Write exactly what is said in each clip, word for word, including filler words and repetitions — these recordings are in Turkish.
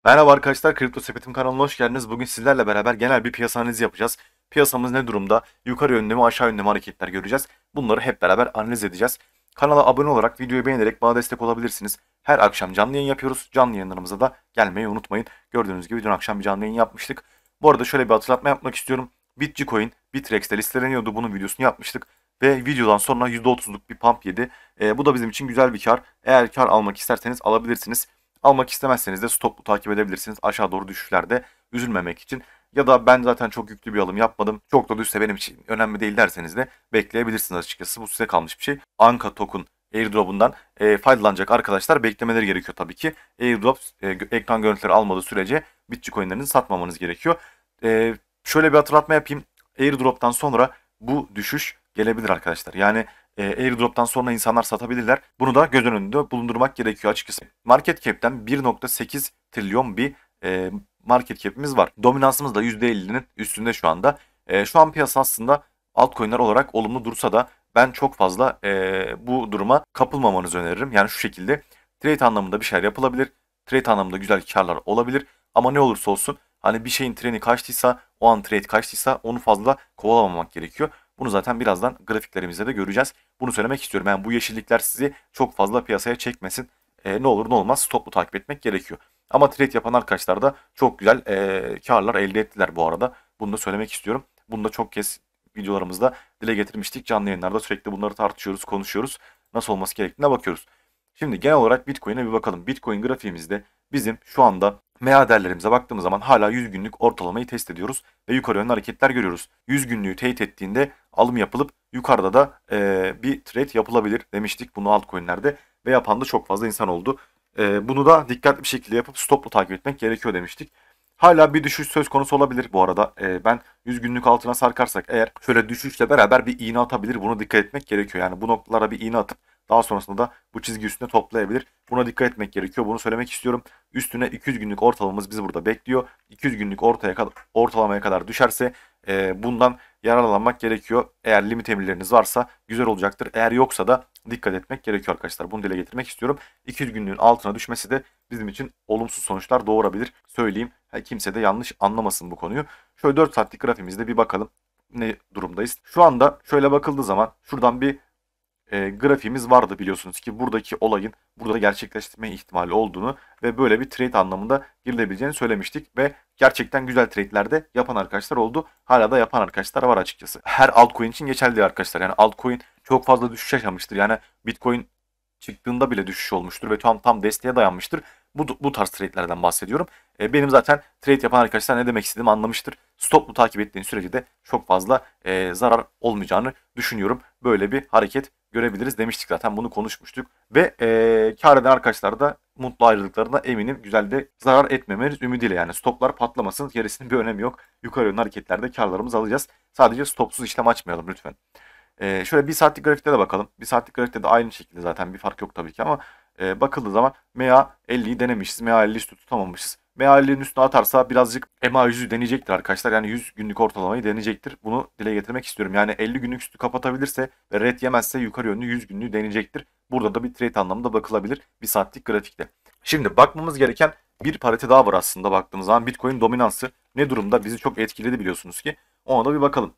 Merhaba arkadaşlar, Kripto Sepetim kanalına hoş geldiniz. Bugün sizlerle beraber genel bir piyasa analizi yapacağız. Piyasamız ne durumda? Yukarı yönlü mü, aşağı yönlü mü hareketler göreceğiz. Bunları hep beraber analiz edeceğiz. Kanala abone olarak, videoyu beğenerek bana destek olabilirsiniz. Her akşam canlı yayın yapıyoruz. Canlı yayınlarımıza da gelmeyi unutmayın. Gördüğünüz gibi dün akşam bir canlı yayın yapmıştık. Bu arada şöyle bir hatırlatma yapmak istiyorum. Bitcoin, Bitrex'te listeleniyordu. Bunun videosunu yapmıştık. Ve videodan sonra yüzde otuzluk bir pump yedi. E, bu da bizim için güzel bir kar. Eğer kar almak isterseniz alabilirsiniz. Almak istemezseniz de stoplu takip edebilirsiniz aşağı doğru düşüşlerde üzülmemek için. Ya da ben zaten çok yüklü bir alım yapmadım, çok da düşse benim için önemli değil derseniz de bekleyebilirsiniz açıkçası. Bu size kalmış bir şey. Anka token airdrop'undan e, faydalanacak arkadaşlar beklemeleri gerekiyor tabii ki. Airdrop e, ekran görüntüleri almadığı sürece Bitcoin'lerini satmamanız gerekiyor. E, şöyle bir hatırlatma yapayım. Airdrop'tan sonra bu düşüş gelebilir arkadaşlar. Yani e, airdrop'tan sonra insanlar satabilirler. Bunu da göz önünde bulundurmak gerekiyor açıkçası. Market cap'ten bir nokta sekiz trilyon bir e, market cap'imiz var. Dominansımız da yüzde ellinin üstünde şu anda. E, şu an piyasa aslında altcoin'ler olarak olumlu dursa da ben çok fazla e, bu duruma kapılmamanızı öneririm. Yani şu şekilde trade anlamında bir şeyler yapılabilir. Trade anlamında güzel karlar olabilir. Ama ne olursa olsun hani bir şeyin treni kaçtıysa, o an trade kaçtıysa onu fazla kovalamamak gerekiyor. Bunu zaten birazdan grafiklerimizde de göreceğiz. Bunu söylemek istiyorum. Yani bu yeşillikler sizi çok fazla piyasaya çekmesin. E, ne olur ne olmaz stoplu takip etmek gerekiyor. Ama trade yapan arkadaşlar da çok güzel e, karlar elde ettiler bu arada. Bunu da söylemek istiyorum. Bunu da çok kez videolarımızda dile getirmiştik. Canlı yayınlarda sürekli bunları tartışıyoruz, konuşuyoruz. Nasıl olması gerektiğine bakıyoruz. Şimdi genel olarak Bitcoin'e bir bakalım. Bitcoin grafiğimizde bizim şu anda M A değerlerimize baktığımız zaman hala yüz günlük ortalamayı test ediyoruz ve yukarı yönlü hareketler görüyoruz. yüz günlüğü teyit ettiğinde alım yapılıp yukarıda da e, bir trade yapılabilir demiştik bunu altcoin'lerde ve yapan da çok fazla insan oldu. E, bunu da dikkatli bir şekilde yapıp stoplu takip etmek gerekiyor demiştik. Hala bir düşüş söz konusu olabilir bu arada. E, ben yüz günlük altına sarkarsak eğer şöyle düşüşle beraber bir iğne atabilir. Bunu dikkat etmek gerekiyor. Yani bu noktalara bir iğne atıp daha sonrasında da bu çizgi üstüne toplayabilir. Buna dikkat etmek gerekiyor. Bunu söylemek istiyorum. Üstüne iki yüz günlük ortalamamız bizi burada bekliyor. iki yüz günlük ortaya kadar, ortalamaya kadar düşerse e, bundan yararlanmak gerekiyor. Eğer limit emirleriniz varsa güzel olacaktır. Eğer yoksa da dikkat etmek gerekiyor arkadaşlar. Bunu dile getirmek istiyorum. iki yüz günlüğün altına düşmesi de bizim için olumsuz sonuçlar doğurabilir. Söyleyeyim. Kimse de yanlış anlamasın bu konuyu. Şöyle dört saatlik grafiğimizde bir bakalım ne durumdayız. Şu anda şöyle bakıldığı zaman şuradan bir e, grafiğimiz vardı biliyorsunuz ki buradaki olayın burada gerçekleştirme ihtimali olduğunu ve böyle bir trade anlamında girilebileceğini söylemiştik ve gerçekten güzel trade'lerde yapan arkadaşlar oldu. Hala da yapan arkadaşlar var açıkçası. Her altcoin için geçerli değil arkadaşlar. Yani altcoin çok fazla düşüş yaşamıştır. Yani Bitcoin çıktığında bile düşüş olmuştur ve tam tam desteğe dayanmıştır. Bu, bu tarz trade'lerden bahsediyorum. E, benim zaten trade yapan arkadaşlar ne demek istediğimi anlamıştır. Stoplu takip ettiğin sürece de çok fazla e, zarar olmayacağını düşünüyorum. Böyle bir hareket görebiliriz demiştik zaten bunu konuşmuştuk. Ve e, kar eden arkadaşlar da mutlu ayrılıklarına eminim güzel de zarar etmemeniz ümidiyle yani stoplar patlamasın gerisinin bir önemi yok. Yukarı yönlü hareketlerde karlarımızı alacağız. Sadece stopsuz işlem açmayalım lütfen. Ee, şöyle bir saatlik grafikte de bakalım. Bir saatlik grafikte de aynı şekilde zaten bir fark yok tabii ki ama e, bakıldığı zaman M A elliyi denemişiz. M A elli üstü tutamamışız. M A ellinin üstüne atarsa birazcık M A yüzü deneyecektir arkadaşlar. Yani yüz günlük ortalamayı deneyecektir. Bunu dile getirmek istiyorum. Yani elli günlük üstü kapatabilirse ve red yemezse yukarı yönlü yüz günlüğü deneyecektir. Burada da bir trade anlamında bakılabilir bir saatlik grafikte. Şimdi bakmamız gereken bir parite daha var aslında baktığımız zaman. Bitcoin dominansı ne durumda? Bizi çok etkiledi biliyorsunuz ki. Ona da bir bakalım.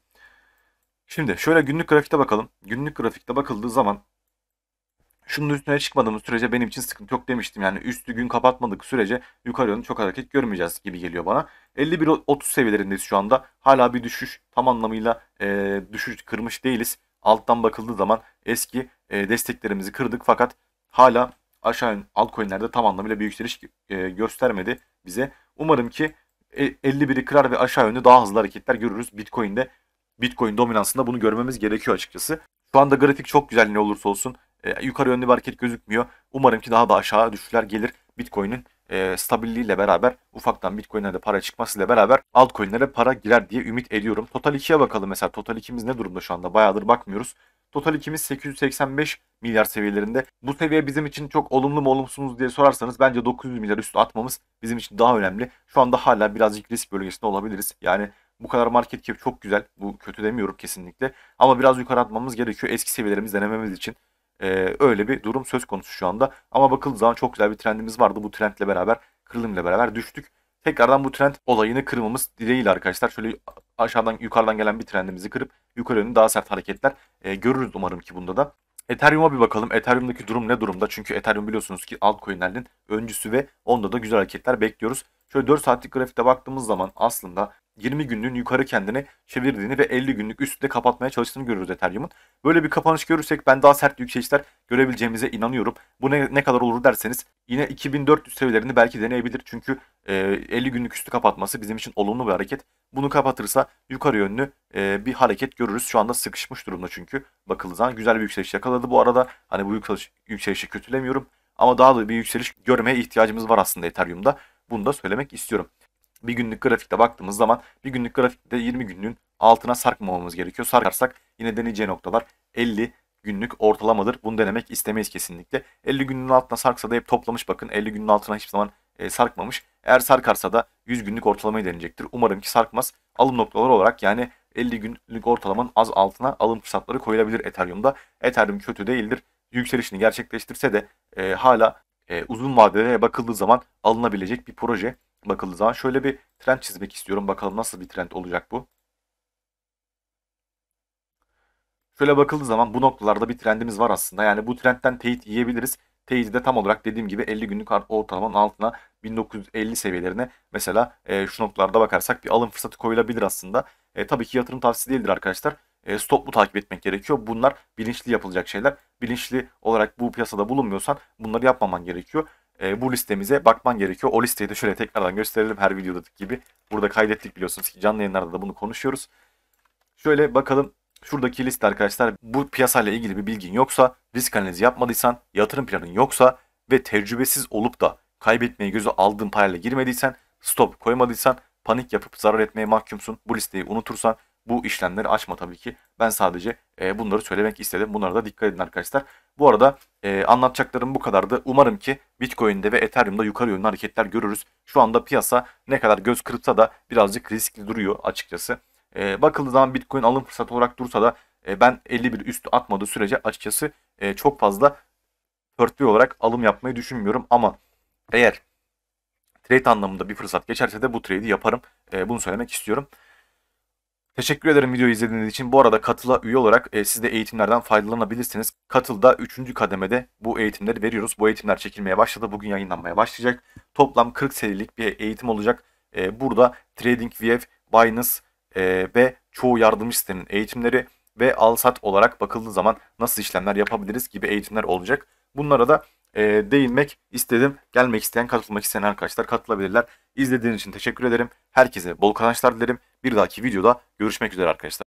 Şimdi şöyle günlük grafikte bakalım. Günlük grafikte bakıldığı zaman şunun üstüne çıkmadığımız sürece benim için sıkıntı yok demiştim. Yani üstü gün kapatmadık sürece yukarı yönlü çok hareket görmeyeceğiz gibi geliyor bana. elli bir otuz seviyelerindeyiz şu anda. Hala bir düşüş tam anlamıyla e, düşüş kırmış değiliz. Alttan bakıldığı zaman eski e, desteklerimizi kırdık fakat hala aşağı altcoin'lerde tam anlamıyla bir yükseliş e, göstermedi bize. Umarım ki e, elli biri kırar ve aşağı yönlü daha hızlı hareketler görürüz. Bitcoin'de Bitcoin dominansında bunu görmemiz gerekiyor açıkçası. Şu anda grafik çok güzel ne olursa olsun. E, yukarı yönlü bir hareket gözükmüyor. Umarım ki daha da aşağı düşüşler gelir. Bitcoin'in e, stabilliğiyle beraber ufaktan Bitcoin'e de para çıkmasıyla beraber altcoin'lere para girer diye ümit ediyorum. Total ikiye bakalım mesela. Total ikimiz ne durumda şu anda? Bayağıdır bakmıyoruz. Total ikimiz sekiz yüz seksen beş milyar seviyelerinde. Bu seviye bizim için çok olumlu mu olumsuz mu diye sorarsanız bence dokuz yüz milyar üstü atmamız bizim için daha önemli. Şu anda hala birazcık risk bölgesinde olabiliriz. Yani bu kadar market cap çok güzel. Bu kötü demiyorum kesinlikle. Ama biraz yukarı atmamız gerekiyor. Eski seviyelerimizi denememiz için. Ee, öyle bir durum söz konusu şu anda. Ama bakıldığı zaman çok güzel bir trendimiz vardı. Bu trendle beraber kırılımıyla beraber düştük. Tekrardan bu trend olayını kırmamız dileğiyle arkadaşlar. Şöyle aşağıdan yukarıdan gelen bir trendimizi kırıp yukarı yönlü daha sert hareketler e, görürüz umarım ki bunda da. Ethereum'a bir bakalım. Ethereum'daki durum ne durumda? Çünkü Ethereum biliyorsunuz ki altcoin'lerin öncüsü ve onda da güzel hareketler bekliyoruz. Şöyle dört saatlik grafikte baktığımız zaman aslında yirmi günlüğün yukarı kendini çevirdiğini ve elli günlük üstte kapatmaya çalıştığını görüyoruz Ethereum'un. Böyle bir kapanış görürsek ben daha sert yükselişler görebileceğimize inanıyorum. Bu ne, ne kadar olur derseniz yine iki bin dört yüz seviyelerini belki deneyebilir. Çünkü e, elli günlük üstü kapatması bizim için olumlu bir hareket. Bunu kapatırsa yukarı yönlü e, bir hareket görürüz. Şu anda sıkışmış durumda çünkü bakıldığı zaman güzel bir yükseliş yakaladı bu arada. Hani bu yükseliş, yükselişi kötülemiyorum. Ama daha da bir yükseliş görmeye ihtiyacımız var aslında Ethereum'da. Bunu da söylemek istiyorum. Bir günlük grafikte baktığımız zaman bir günlük grafikte yirmi günlüğün altına sarkmamamız gerekiyor. Sarkarsak yine deneyeceği noktalar elli günlük ortalamadır. Bunu denemek istemeyiz kesinlikle. elli günlüğün altına sarksa da hep toplamış bakın. elli günün altına hiçbir zaman e, sarkmamış. Eğer sarkarsa da yüz günlük ortalamayı deneyecektir. Umarım ki sarkmaz. Alım noktaları olarak yani elli günlük ortalamanın az altına alım fırsatları koyulabilir Ethereum'da. Ethereum kötü değildir. Yükselişini gerçekleştirse de e, hala e, uzun vadede bakıldığı zaman alınabilecek bir proje. Bakıldığı zaman şöyle bir trend çizmek istiyorum. Bakalım nasıl bir trend olacak bu. Şöyle bakıldığı zaman bu noktalarda bir trendimiz var aslında. Yani bu trendten teyit yiyebiliriz. Teyidi de tam olarak dediğim gibi elli günlük ortalamanın altına bin dokuz yüz elli seviyelerine mesela e, şu noktalarda bakarsak bir alım fırsatı koyulabilir aslında. E, tabii ki yatırım tavsiyesi değildir arkadaşlar. E, stoplu takip etmek gerekiyor. Bunlar bilinçli yapılacak şeyler. Bilinçli olarak bu piyasada bulunmuyorsan bunları yapmaman gerekiyor. E, bu listemize bakman gerekiyor. O listeyi de şöyle tekrardan gösterelim her videodaki gibi. Burada kaydettik biliyorsunuz ki canlı yayınlarda da bunu konuşuyoruz. Şöyle bakalım. Şuradaki liste arkadaşlar, bu piyasayla ilgili bir bilgin yoksa, risk analizi yapmadıysan, yatırım planın yoksa ve tecrübesiz olup da kaybetmeyi göze aldığın parayla girmediysen, stop koymadıysan, panik yapıp zarar etmeye mahkumsun. Bu listeyi unutursan bu işlemleri açma tabii ki. Ben sadece e, bunları söylemek istedim. Bunlara da dikkat edin arkadaşlar. Bu arada e, anlatacaklarım bu kadardı. Umarım ki Bitcoin'de ve Ethereum'da yukarı yönlü hareketler görürüz. Şu anda piyasa ne kadar göz kırpsa da birazcık riskli duruyor açıkçası. E, bakıldığı zaman Bitcoin alım fırsatı olarak dursa da e, ben elli bir üstü atmadığı sürece açıkçası e, çok fazla pörtlü olarak alım yapmayı düşünmüyorum. Ama eğer trade anlamında bir fırsat geçerse de bu trade'i yaparım. E, bunu söylemek istiyorum. Teşekkür ederim videoyu izlediğiniz için. Bu arada Katıl'a üye olarak e, siz de eğitimlerden faydalanabilirsiniz. Katıl'da üçüncü kademede bu eğitimleri veriyoruz. Bu eğitimler çekilmeye başladı. Bugün yayınlanmaya başlayacak. Toplam kırk serilik bir eğitim olacak. E, burada TradingView, Binance e, ve çoğu yardımcı sitenin eğitimleri ve al-sat olarak bakıldığı zaman nasıl işlemler yapabiliriz gibi eğitimler olacak. Bunlara da e, değinmek istedim. Gelmek isteyen, katılmak isteyen arkadaşlar katılabilirler. İzlediğiniz için teşekkür ederim. Herkese bol kazançlar dilerim. Bir dahaki videoda görüşmek üzere arkadaşlar.